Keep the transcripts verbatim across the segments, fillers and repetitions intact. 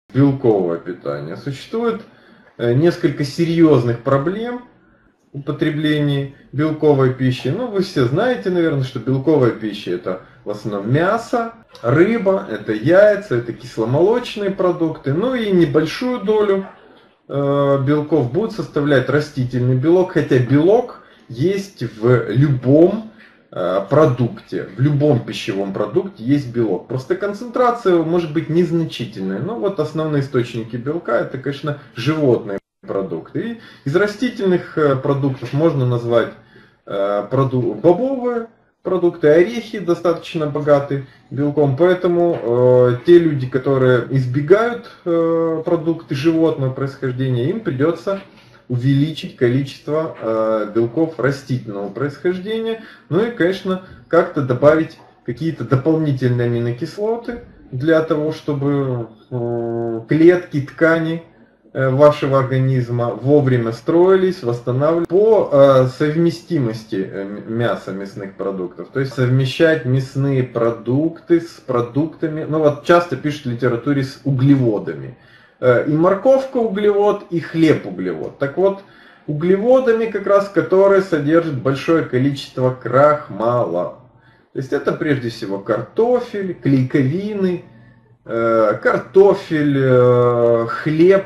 белковое питание. Существует несколько серьезных проблем употребления белковой пищи. Ну, вы все знаете, наверное, что белковая пища — это в основном мясо, рыба, это яйца, это кисломолочные продукты. Ну и небольшую долю э, белков будет составлять растительный белок, хотя белок есть в любом э, продукте, в любом пищевом продукте есть белок. Просто концентрация может быть незначительная. Но вот основные источники белка — это, конечно, животные продукты. И из растительных продуктов можно назвать э, продук- бобовые продукты, орехи достаточно богаты белком. Поэтому э, те люди, которые избегают э, продукты животного происхождения, им придется увеличить количество э, белков растительного происхождения. Ну и, конечно, как-то добавить какие-то дополнительные аминокислоты для того, чтобы э, клетки, ткани вашего организма вовремя строились, восстанавливались по э, совместимости мяса, мясных продуктов. То есть совмещать мясные продукты с продуктами, ну вот часто пишут в литературе, с углеводами. Э, и морковка углевод, и хлеб углевод. Так вот, углеводами как раз, которые содержат большое количество крахмала. То есть это прежде всего картофель, клейковины, э, картофель, э, хлеб.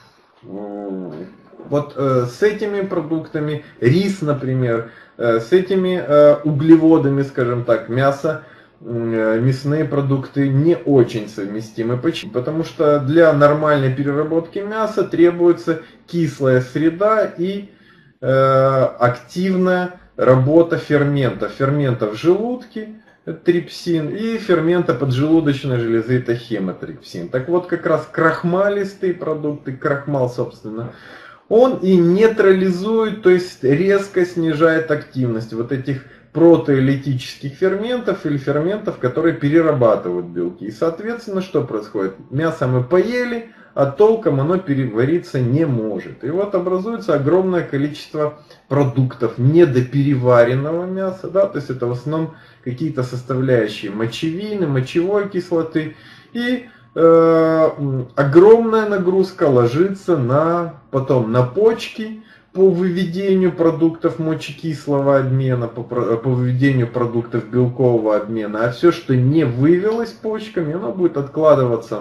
Вот э, с этими продуктами, рис, например, э, с этими э, углеводами, скажем так, мясо, э, мясные продукты не очень совместимы. Почему? Потому что для нормальной переработки мяса требуется кислая среда и э, активная работа ферментов. Ферментов в желудке, трипсин, и фермента поджелудочной железы, это хемотрипсин. Так вот, как раз крахмалистые продукты, крахмал, собственно, он и нейтрализует, то есть резко снижает активность вот этих протеолитических ферментов или ферментов, которые перерабатывают белки. И, соответственно, что происходит? Мясо мы поели, а толком оно перевариться не может. И вот образуется огромное количество продуктов недопереваренного мяса, да, то есть это в основном какие-то составляющие мочевины, мочевой кислоты, и э, огромная нагрузка ложится на, потом на почки по выведению продуктов мочекислого обмена, по, по выведению продуктов белкового обмена, а все, что не вывелось почками, оно будет откладываться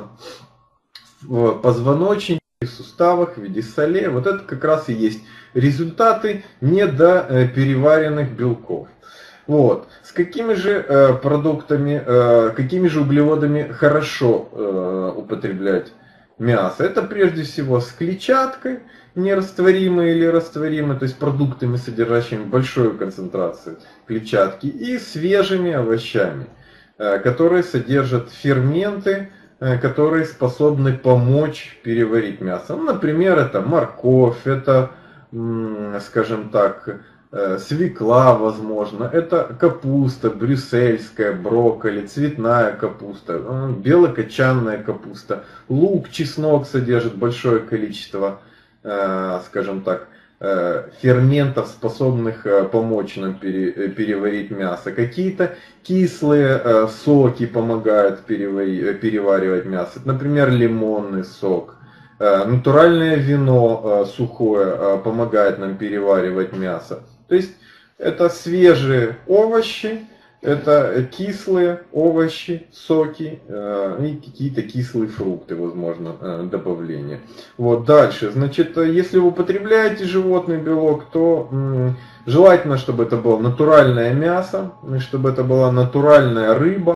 в позвоночнике, в суставах, в виде солей. Вот это как раз и есть результаты недопереваренных белков. Вот. С какими же э, продуктами, э, какими же углеводами хорошо э, употреблять мясо? Это прежде всего с клетчаткой, нерастворимой или растворимой, то есть продуктами, содержащими большую концентрацию клетчатки, и свежими овощами, э, которые содержат ферменты, э, которые способны помочь переварить мясо. Ну, например, это морковь, это, м, скажем так, свекла, возможно, это капуста, брюссельская, брокколи, цветная капуста, белокочанная капуста, лук, чеснок содержит большое количество, скажем так, ферментов, способных помочь нам переварить мясо. Какие-то кислые соки помогают переваривать мясо, например, лимонный сок. Натуральное вино сухое помогает нам переваривать мясо. То есть это свежие овощи, это кислые овощи, соки и какие-то кислые фрукты, возможно, добавление. Вот дальше, значит, если вы употребляете животный белок, то желательно, чтобы это было натуральное мясо, чтобы это была натуральная рыба.